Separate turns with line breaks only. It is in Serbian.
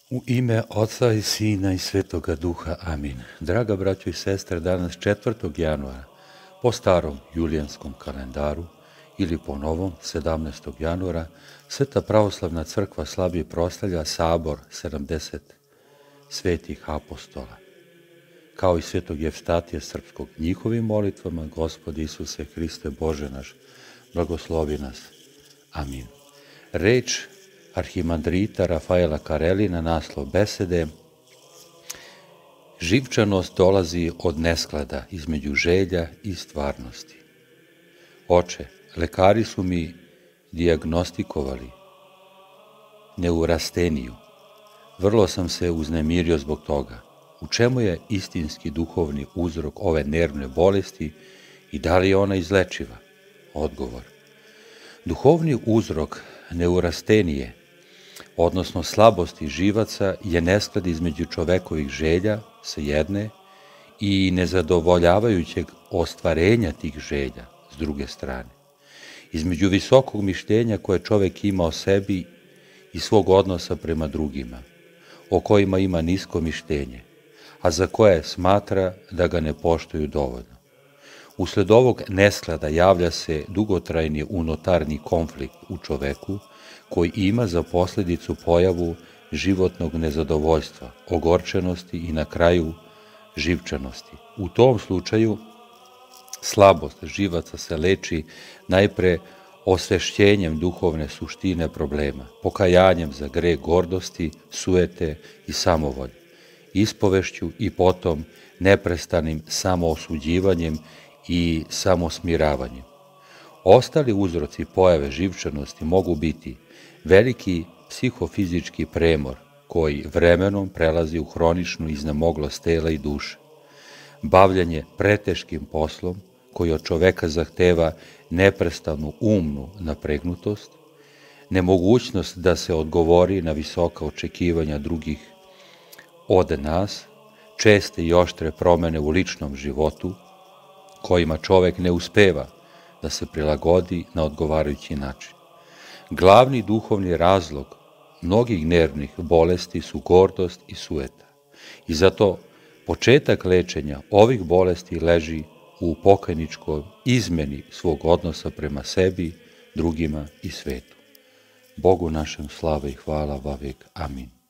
U ime Oca i Sina i Svetoga Duha. Amin. Draga braćo i sestre, danas 4. januara, po starom julijanskom kalendaru ili po novom 17. januara, Sveta pravoslavna crkva slavi i proslavlja sabor 70 svetih apostola, kao i svetog Jevstatija Srpskog. Njihovim molitvama, Gospod Isuse Hriste, Bože naš, blagoslovi nas. Amin. Reč arhimandrita Rafaela Karelina, naslov besede: živčanost dolazi od nesklada između želja i stvarnosti. Oče, lekari su mi dijagnostikovali neurasteniju. Vrlo sam se uznemirio zbog toga. U čemu je istinski duhovni uzrok ove nervne bolesti i da li je ona izlečiva? Odgovor: duhovni uzrok neurastenije, odnosno slabosti živaca, je nesklad između čovekovih želja sa jedne i nezadovoljavajućeg ostvarenja tih želja s druge strane, između visokog mišljenja koje čovek ima o sebi i svog odnosa prema drugima, o kojima ima nisko mišljenje, a za koje smatra da ga ne poštuju dovoljno. Usled ovog nesklada javlja se dugotrajni unutarnji konflikt u čoveku, koji ima za posledicu pojavu životnog nezadovoljstva, ogorčenosti i na kraju živčanosti. U tom slučaju slabost živaca se leči najpre osvešćenjem duhovne suštine problema, pokajanjem za greh gordosti, sujete i samovolje, ispovešću i potom neprestanim samoosuđivanjem i samosmiravanjem. Ostali uzroci pojave živčanosti mogu biti veliki psihofizički premor koji vremenom prelazi u hroničnu iznemoglost tela i duše, bavljanje preteškim poslom koji od čoveka zahteva neprestanu umnu napregnutost, nemogućnost da se odgovori na visoka očekivanja drugih od nas, česte i oštre promene u ličnom životu, kojima čovek ne uspeva da se prilagodi na odgovarajući način. Glavni duhovni razlog mnogih nervnih bolesti su gordost i sujeta. I zato početak lečenja ovih bolesti leži u pokajničkoj izmeni svog odnosa prema sebi, drugima i svetu. Bogu našem slava i hvala vavijek. Amin.